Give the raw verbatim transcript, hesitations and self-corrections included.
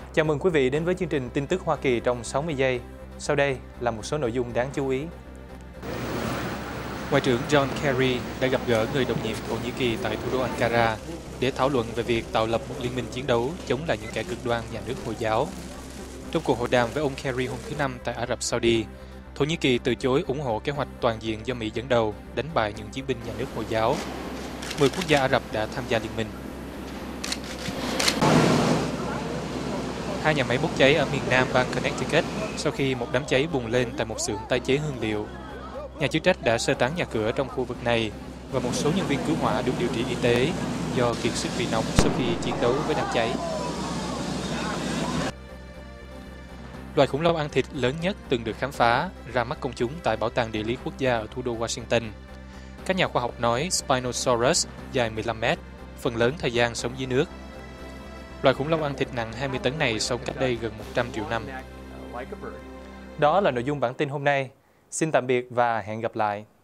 Chào mừng quý vị đến với chương trình tin tức Hoa Kỳ trong sáu mươi giây. Sau đây là một số nội dung đáng chú ý. Ngoại trưởng John Kerry đã gặp gỡ người đồng nhiệm Thổ Nhĩ Kỳ tại thủ đô Ankara để thảo luận về việc tạo lập một liên minh chiến đấu chống lại những kẻ cực đoan nhà nước Hồi giáo. Trong cuộc hội đàm với ông Kerry hôm thứ Năm tại Ả Rập Saudi, Thổ Nhĩ Kỳ từ chối ủng hộ kế hoạch toàn diện do Mỹ dẫn đầu đánh bại những chiến binh nhà nước Hồi giáo. Mười quốc gia Ả Rập đã tham gia liên minh. Hai nhà máy bốc cháy ở miền nam bang Connecticut sau khi một đám cháy bùng lên tại một xưởng tái chế hương liệu. Nhà chức trách đã sơ tán nhà cửa trong khu vực này và một số nhân viên cứu hỏa được điều trị y tế do kiệt sức vì nóng sau khi chiến đấu với đám cháy. Loài khủng long ăn thịt lớn nhất từng được khám phá ra mắt công chúng tại Bảo tàng Địa lý Quốc gia ở thủ đô Washington. Các nhà khoa học nói Spinosaurus dài mười lăm mét, phần lớn thời gian sống dưới nước. Loài khủng long ăn thịt nặng hai mươi tấn này sống cách đây gần một trăm triệu năm. Đó là nội dung bản tin hôm nay. Xin tạm biệt và hẹn gặp lại.